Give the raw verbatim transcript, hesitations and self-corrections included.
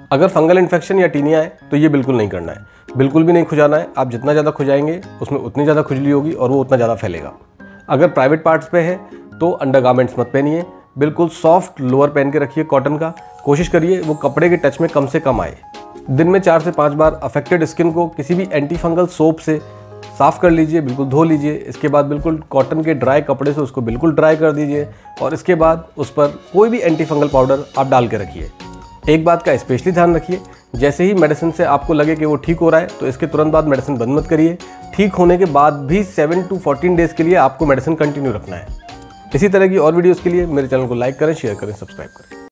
अगर fungal infection या taenia है तो ये बिल्कुल नहीं करना है, बिल्कुल भी नहीं खुजाना है। आप जितना ज़्यादा खुजाएंगे उसमें उतनी ज़्यादा खुजली होगी और वो उतना ज़्यादा फैलेगा। अगर प्राइवेट पार्ट्स पे है तो अंडरगारमेंट्स मत पहनिए, बिल्कुल सॉफ्ट लोअर पहन के रखिए कॉटन का। कोशिश करिए वो कपड़े के टच में कम से कम आए। दिन में चार से पाँच बार अफेक्टेड स्किन को किसी भी एंटी फंगल सोप से साफ़ कर लीजिए, बिल्कुल धो लीजिए। इसके बाद बिल्कुल कॉटन के ड्राई कपड़े से उसको बिल्कुल ड्राई कर दीजिए और इसके बाद उस पर कोई भी एंटी फंगल पाउडर आप डाल के रखिए। एक बात का स्पेशली ध्यान रखिए, जैसे ही मेडिसिन से आपको लगे कि वो ठीक हो रहा है तो इसके तुरंत बाद मेडिसिन बंद मत करिए। ठीक होने के बाद भी सेवन टू फोर्टीन डेज़ के लिए आपको मेडिसिन कंटिन्यू रखना है। इसी तरह की और वीडियोज़ के लिए मेरे चैनल को लाइक करें, शेयर करें, सब्सक्राइब करें।